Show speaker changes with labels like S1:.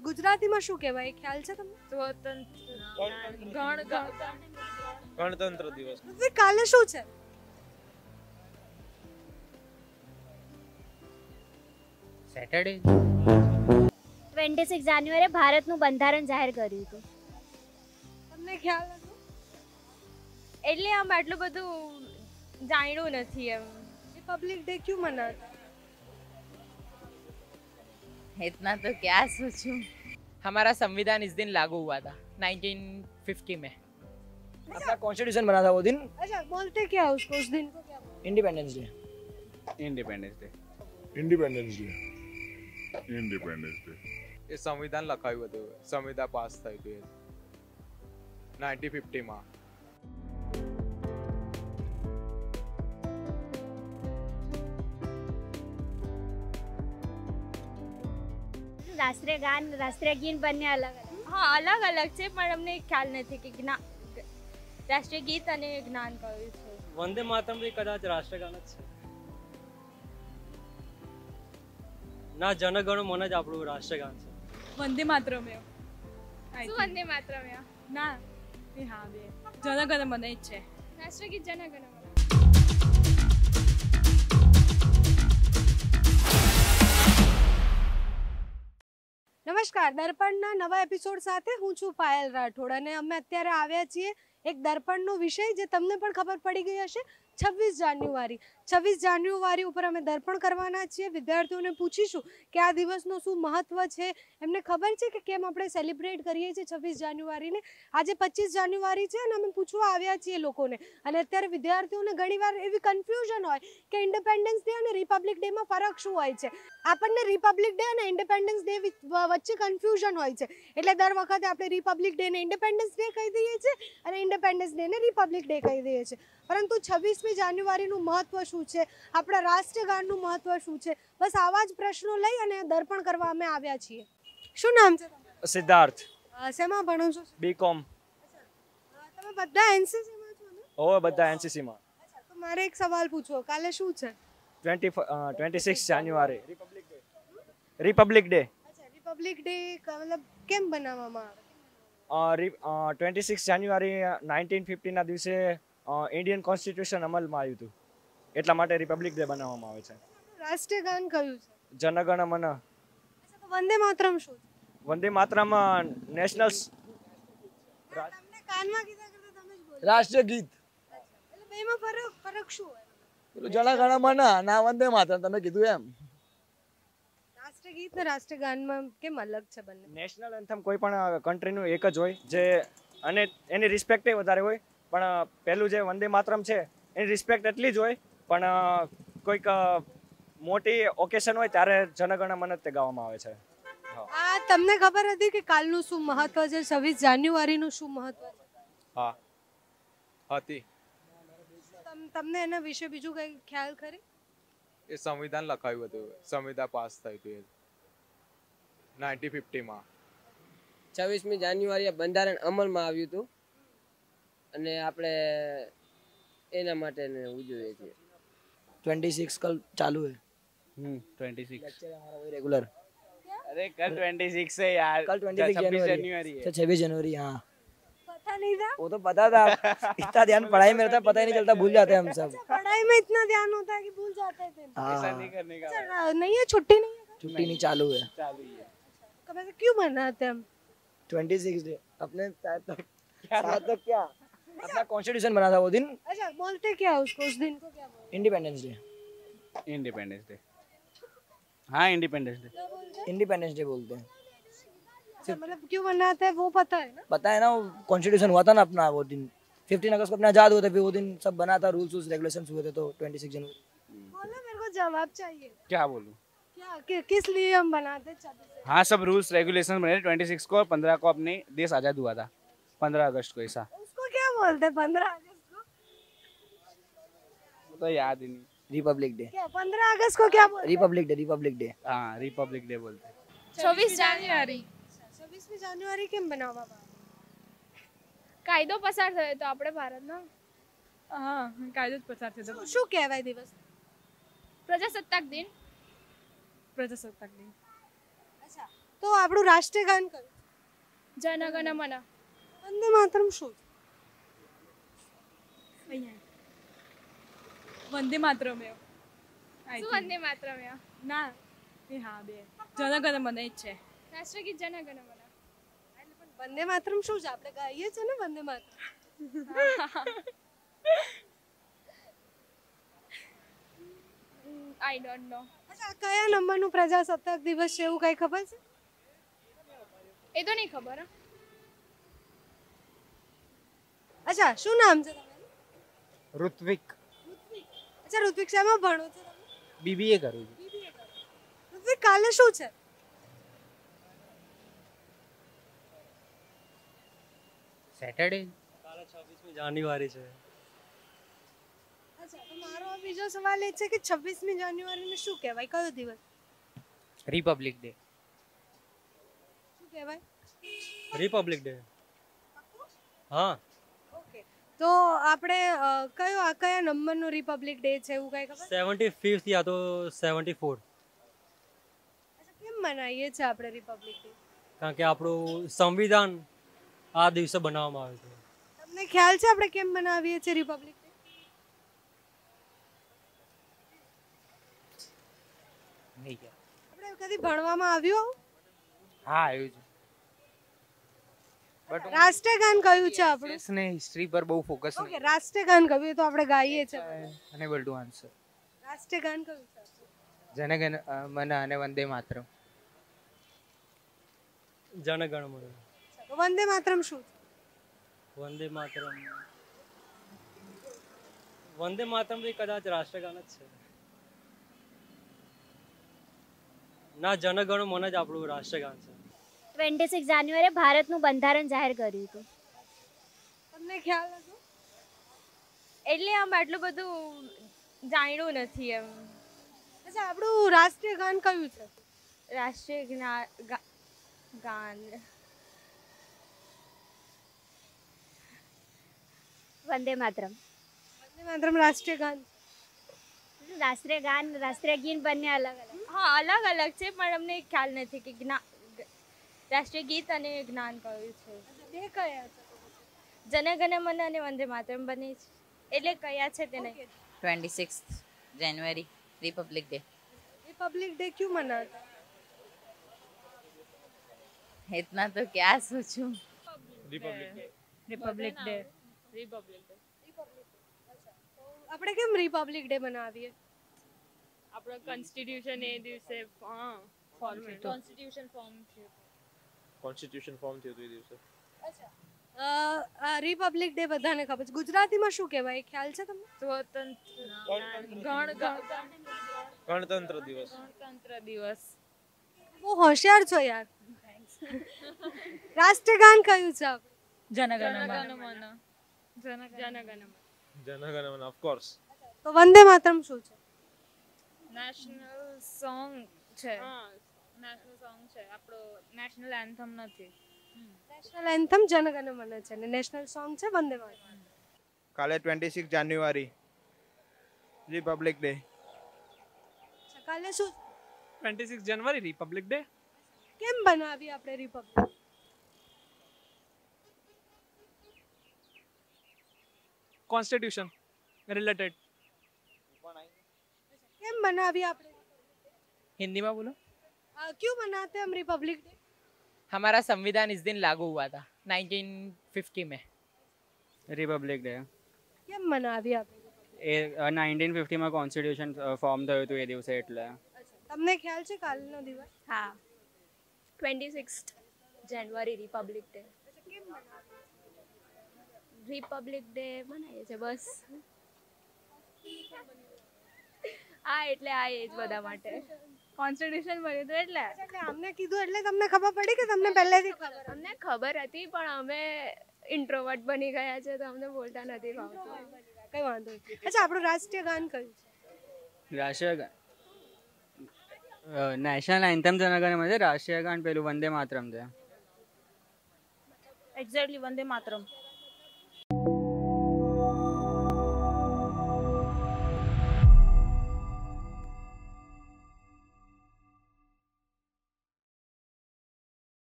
S1: ગુજરાતીમાં શું કહેવાય ખ્યાલ છે તમને?
S2: ગણતંત્ર દિવસ.
S1: તો કાલે શું છે?
S2: સેટરડે.
S3: 26 જાન્યુઆરીએ ભારતનું બંધારણ જાહેર કર્યું હતું.
S1: તમને ખ્યાલ હતો?
S4: એટલે આમ આટલું બધું જાણ્યું નથી એમ.
S1: रिपब्लिक डे क्यों मनाते हैं?
S5: इतना तो क्या सोचूं। हमारा संविधान इस दिन लागू हुआ था 1950 में।
S6: अपना कॉन्स्टिट्यूशन बना था वो दिन।
S1: अच्छा, बोलते क्या है उसको, उस दिन को क्या बोलते?
S6: Independence Day.
S2: Independence Day.
S7: Independence Day. Independence Day.
S2: એ સંવિધાન લખાયું હતું, સંવિધાન પાસ થયું હતું 1950 માં.
S3: રાષ્ટ્રીય ગાન રાષ્ટ્રીય ગીત બંને અલગ અલગ.
S4: હા, અલગ અલગ છે પણ અમને ખ્યાલ નથી કે રાષ્ટ્રીય ગીત અને જ્ઞાન કયું છે.
S8: વંદે માતરમ બી કદાચ રાષ્ટ્રગાન જ છે. ના, જનગણ મન જ આપણું રાષ્ટ્રગાન છે.
S9: વંદે માતરમ
S4: શું વંદે માતરમ?
S9: ના હા બે જનગણ મન જ છે.
S4: રાષ્ટ્રગીત જનગણ મન.
S1: નમસ્કાર, દર્પણના નવા એપિસોડ સાથે હું છું પાયલ રાઠોડ અને અમે અત્યારે આવ્યા છીએ એક દર્પણનો વિષય જે તમને પણ ખબર પડી ગઈ હશે, 26 જાન્યુઆરી. 26 જાન્યુઆરી ઉપર અમે દર્પણ કરવાના છીએ. વિદ્યાર્થીઓને પૂછીશું કે આ દિવસનું શું મહત્વ છે, એમને ખબર છે કે કેમ આપણે સેલિબ્રેટ કરીએ છીએ 26 જાન્યુઆરીને. આજે 25 જાન્યુઆરી છે અને અમે પૂછવા આવ્યા છીએ લોકોને. અને અત્યારે વિદ્યાર્થીઓને ઘણીવાર એવી કન્ફ્યુઝન હોય કે ઇન્ડિપેન્ડન્સ ડે અને રિપબ્લિક ડેમાં ફરક શું હોય છે. આપણને રિપબ્લિક ડે અને ઇન્ડિપેન્ડન્સ ડે વચ્ચે કન્ફ્યુઝન હોય છે, એટલે દર વખતે આપણે રિપબ્લિક ડેને ઇન્ડિપેન્ડન્સ ડે કહી દઈએ છીએ અને ઇન્ડિપેન્ડન્સ ડેને રિપબ્લિક ડે કહી દઈએ છીએ. પરંતુ 26મી જાન્યુઆરીનું મહત્વ શું છે, આપણા રાષ્ટ્રગાનનું મહત્વ શું છે, બસ આવા જ પ્રશ્નો લઈ અને દર્પણ કરવા અમે આવ્યા છીએ. શું નામ છે તમારું?
S8: સિદ્ધાર્થ.
S1: શેમાં ભણો છો?
S8: બીકોમ.
S1: તમે બધા એનસીસીમાં છો ને?
S8: ઓ બધા એનસીસી માં.
S1: તો મારે એક સવાલ પૂછવો, કાલે શું છે?
S8: 26 જાન્યુઆરી રિપબ્લિક ડે.
S1: અચ્છા, રિપબ્લિક ડે મતલબ કેમ બનાવવામાં આવે?
S8: 26 જાન્યુઆરી 1950 ના દિવસે ઇન્ડિયન કોન્સ્ટિટ્યુશન અમલમાં આવ્યું હતું, એટલા માટે રિપબ્લિક ડે બનાવવામાં આવે છે.
S1: રાષ્ટ્રીય ગાન કયું છે?
S8: જનગણ મન.
S1: વંદે માતરમ શું છે?
S8: વંદે માતરમ નેશનલ
S1: તમને કાનમાં કીધા કરતા તમે જ બોલો.
S6: राष्ट्रीय गीत
S1: એટલે બેમાં ફરક શું હોય?
S6: जनगण मन ना वंदे मातरम તમે કીધું એમ.
S1: રાષ્ટ્રીય ગીત ને રાષ્ટ્રીય ગાનમાં કેમ અલગ છે બંને?
S8: નેશનલ એન્થમ કોઈ પણ કન્ટ્રીનું એક જ હોય જે, અને એની રિસ્પેક્ટ વધારે હોય. પણ પહેલું જે વંદે માતરમ છે એની રિસ્પેક્ટ એટલી જ હોય, પણ કોઈક મોટી ઓકેશન હોય ત્યારે જનગણ મન જ તે ગાવામાં આવે છે.
S1: આ તમને ખબર હતી કે કાલનું શું મહત્વ છે, 26 જાન્યુઆરીનું શું મહત્વ છે?
S2: હા હતી.
S1: તમને એના વિશે બીજું કઈ ખ્યાલ ખરી?
S2: એ સંવિધાન લખાયું હતું, સંવિધાન પાસ થયું હતું 1950 માં.
S10: 26મી જાન્યુઆરીએ બંધારણ અમલમાં આવ્યું હતું અને આપણે એના માટે ઉજવીએ છીએ.
S6: 26 कल चालू है।
S10: 26
S6: लेक्चर हमारा वही रेगुलर।
S10: अरे कल 26 है यार,
S6: कल 26
S10: जनवरी है।
S6: 26 जनवरी हाँ
S1: पता नहीं था?
S6: वो तो पता था, इतना ध्यान पढ़ाई में रहता है, पता ही नहीं चलता, भूल जाते हैं हम सब।
S1: पढ़ाई में इतना ध्यान होता है कि भूल जाते थे।
S10: ऐसा नहीं करने का।
S1: अच्छा, नहीं है, छुट्टी नहीं है?
S6: छुट्टी नहीं, चालू है।
S10: चालू ही है।
S1: कब से क्यों मनाते हम
S6: 26 डे अपने साथ तो क्या अपना कॉन्स्टिट्यूशन बना था वो दिन।
S1: अच्छा, बोलते क्या है उसको, उस दिन को क्या बोलते?
S6: Independence Day.
S10: इंडिपेंडेंस डे, हाँ इंडिपेंडेंस डे,
S6: इंडिपेंडेंस डे बोलते हैं।
S1: अच्छा, मतलब क्यों मनाते हैं वो पता है ना?
S6: पता है ना, वो कॉन्स्टिट्यूशन हुआ था ना अपना वो दिन, 15 अगस्त को अपना आजाद हुआ था, फिर वो दिन सब बना था, रूल्स रेगुलेशंस हुए थे, तो 26 जनवरी।
S1: बोलो, मेरे को जवाब चाहिए।
S10: क्या बोलूं?
S1: क्या किस लिए हम बनाते हैं 26?
S10: हाँ सब रूल्स रेगुलेशन बने 26 को, 15 को अपने देश आजाद हुआ था, 15 अगस्त को ऐसा।
S1: उसको क्या बोलते हैं 15 अगस्त को?
S10: वो तो याद ही नहीं।
S6: Republic Day.
S1: क्या 15 अगस्त को क्या बोलते हैं?
S6: Republic Day, Republic Day.
S10: हाँ रिपब्लिक डे बोलते हैं।
S4: 26 જાન્યુઆરી
S1: 26મી જાન્યુઆરી કેમ બનાવવામાં આવે?
S4: કાયદો પસાર થયો તો આપણે ભારતનો
S9: હા કાયદો જ પસાર થયો હતો.
S1: શું કહેવાય દિવસ?
S4: પ્રજાસત્તાક દિન.
S9: પ્રજાસત્તાક દિન.
S1: અચ્છા, તો આપણું રાષ્ટ્રીય ગાન કયું?
S9: જનગણ મન.
S1: વંદે માતરમ શું છે?
S9: વંદે માતરમ એવો.
S4: શું વંદે માતરમ એવો?
S9: ના એ હા બે જનગણ મન જ છે.
S4: રાષ્ટ્રગીત જનગણ મન.
S1: વંદે માતરમ શું છે? આપણે ગાઈએ છે ને Vande Mataram.
S4: I don't know.
S1: અચ્છા, કયા નંબરનું પ્રજાસત્તાક દિવસ છે એવું કઈ ખબર છે?
S4: એ તો નહીં ખબર.
S1: અચ્છા, શું નામ છે તમારું?
S5: ઋત્વિક.
S1: અચ્છા, ઋત્વિક શામાં ભણો છો તમે?
S5: બીબીએ કરું છું.
S1: ઋત્વિક, કાલે શું છે?
S5: સેટરડે.
S8: કાલે 26મી જાન્યુઆરી છે.
S1: અચ્છા, તો મારો આ બીજો સવાલ એ છે કે 26મી જાન્યુઆરીને શું કહેવાય? કયો દિવસ
S5: રિપબ્લિક ડે.
S1: શું કહેવાય?
S8: Republic day. હા.
S1: ઓકે, તો આપણે કયા નંબરનો રિપબ્લિક ડે છે એવું કઈ ખબર?
S8: 75th યા તો 74.
S1: અચ્છા, કેમ મનાવીએ છીએ આપણે રિપબ્લિક ડે?
S8: કારણ કે આપણું સંવિધાન આ દિવસે બનાવવામાં આવે છે.
S1: તમને ખ્યાલ છે આપણે કેમ મનાવીએ છીએ રિપબ્લિક ડે?
S5: નહીં કે
S1: આપણે કદી ભણવામાં આવ્યું?
S5: હા આવ્યું છે. બટ
S1: રાષ્ટ્રીય ગાન કયું છે આપણું?
S5: ને હિસ્ટ્રી પર બહુ ફોકસ
S1: ઓકે, રાષ્ટ્રીય ગાન કયું એ તો આપણે ગાઈએ છીએ.
S5: Unable to answer.
S1: રાષ્ટ્રીય ગાન કયું છે આપણું?
S5: જનગણ મન અને વંદે માતરમ.
S8: જનગણ મન.
S1: તો વંદે માતરમ શું છે?
S8: વંદે માતરમ. વંદે માતરમ બી કદાચ રાષ્ટ્રગાન જ છે. ના, જનગણ મન જ આપણું રાષ્ટ્રગાન છે.
S3: 26 જાન્યુઆરીએ ભારતનું બંધારણ જાહેર કર્યું હતું.
S1: તમને ખ્યાલ હતો?
S4: એટલે આમ આટલું બધું જાણ્યું નથી એમ.
S1: અચ્છા, આપણું રાષ્ટ્રીય ગાન કયું છે?
S4: રાષ્ટ્રીય ગાન
S3: વંદે માતરમ.
S1: વંદે માતરમ રાષ્ટ્રીય ગાન.
S3: રાષ્ટ્રીય ગાન રાષ્ટ્રીય ગીત બંને અલગ અલગ.
S4: હા, અલગ અલગ છે પણ અમને ખ્યાલ નથી કે રાષ્ટ્રીય ગીત અને જ્ઞાન કયું છે.
S1: બે કયા છે?
S4: જનગણ મન અને વંદે માતરમ બને છે. એટલે કયા છે તે નહીં.
S11: 26th January Republic Day.
S1: Republic Day क्यों मनाते हैं?
S11: इतना तो क्या सोचूं.
S2: Republic Day.
S9: Republic Day.
S1: આપણે કેમ રિપબ્લિક ડે મનાવીએ?
S9: આપણો કોન્સ્ટિટ્યુશન એ દિવસે ફોર્મેટ કોન્સ્ટિટ્યુશન ફોર્મ થયું.
S2: કોન્સ્ટિટ્યુશન ફોર્મ થયું હતું એ દિવસે.
S1: રિપબ્લિક ડે બધાને ખબર છે. ગુજરાતીમાં શું કહેવાય એ ખ્યાલ છે તમને?
S2: ગણતંત્ર દિવસ.
S9: ગણતંત્ર દિવસ.
S1: બહુ હોશિયાર છો યાર. રાષ્ટ્રીય ગાન કયું છે આપણું?
S9: જનગણ મન.
S2: જનગણ મન ઓફ કોર્સ.
S1: તો વંદે માતરમ શું છે?
S9: નેશનલ સોંગ છે. નેશનલ સોંગ છે. આપણો નેશનલ એન્થમ નથી.
S1: નેશનલ એન્થમ જનગણ મન છે અને નેશનલ સોંગ છે વંદે માતરમ.
S12: કાલે 26 જાન્યુઆરી રિપબ્લિક ડે.
S1: કાલે શું?
S10: 26 જાન્યુઆરી રિપબ્લિક ડે.
S1: કેમ બનાવી આપણે રિપબ્લિક?
S10: Constitution related.
S1: કેમ બનાવી આપણે?
S5: हिंदी में बोलो.
S1: क्यों मनाते हैं हम रिपब्लिक डे?
S5: हमारा संविधान इस दिन लागू हुआ था 1950 में.
S10: રિપબ્લિક ડે
S1: કેમ મનાવી આપણે?
S10: એ 1950 માં કોન્સ્ટિટ્યુશન ફોર્મ થયું હતું એ દિવસે એટલે.
S1: તમને ખ્યાલ છે કાલનો દિવસ?
S4: હા, 26th જાન્યુઆરી રિપબ્લિક ડે. રિપબ્લિક ડે મનાવીએ છીએ બસ. હા, એટલે આ એજ બધા માટે કોન્સ્ટિટ્યુશન બન્યું હતું એટલે
S1: અમને કીધું એટલે તમને ખબર પડી કે તમને પહેલેથી ખબર?
S4: અમને ખબર હતી પણ અમે ઇન્ટ્રોવર્ટ બની ગયા છે તો અમને બોલતા નથી ફાવતું.
S1: કઈ વાંધો નહીં. અચ્છા, આપણું રાષ્ટ્રીય ગાન કયું છે?
S10: રાષ્ટ્રીય નેશનલ એન્થમ જનગણ મન છે. રાષ્ટ્રીય ગાન પેલું વંદે માતરમ છે.
S9: એક્ઝેક્ટલી વંદે માતરમ.